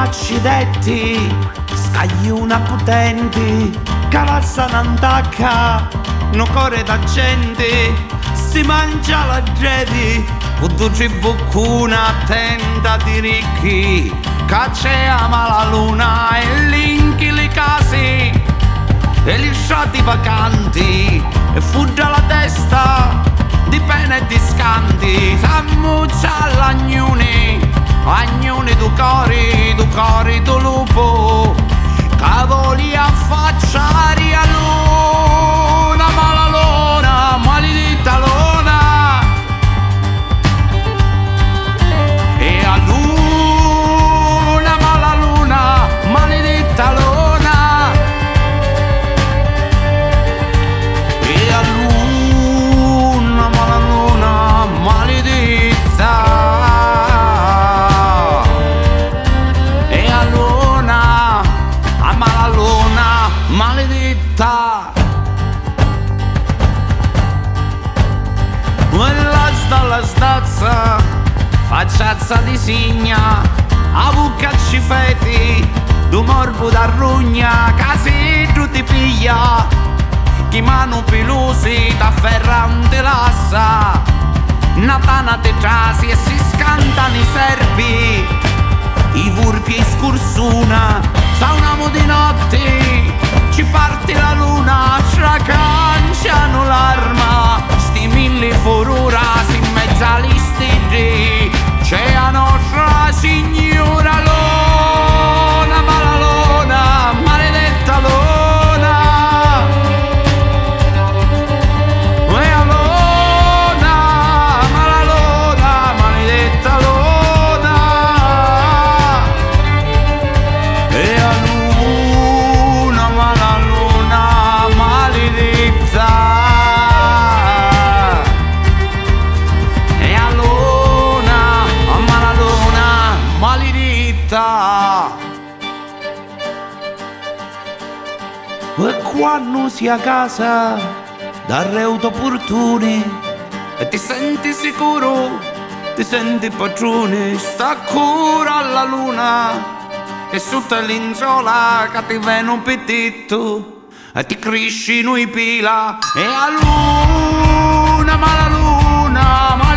accidenti, scagli una potenti, calassa n'antacca, no core da gente, si mangia la gedi, udduci buccuna attenta di ricchi, cacciama la luna e linchi le case, e gli sciati vacanti, e fugge la testa di pene e di scanti, s'ammuccia all'agnuni, agnuni du cori du lupo, cavoli a facciari a luna, ma la luna, maledetta luna, e a luna, ma la luna, maledetta luna, e a luna, ma la luna, maledetta. Maledetta, quella sta la stazza, facciazza di signa, a bucca ci feti, du morbo da rugna, casi tu ti piglia, chi mano pelosi t'afferrante lassa, natana te trasi e si scantano i serpi, i vurpi e scursuna, sa un amo di notte, ci parte la luna, stracanciano l'arma, sti mille furura, si in mezzo agli stigi, c'è la nostra signora luna, ma la luna, maledetta luna, e la luna, ma la luna, maledetta luna, e la luna, ma la luna, maledetta, e la luna, ma la luna, maledetta. E quando si a casa da reuto opportuni e ti senti sicuro, ti senti padrone, sta cura alla luna e sotto l'inzola che ti viene un petitto e ti cresci noi pila e a luna, ma la luna, ma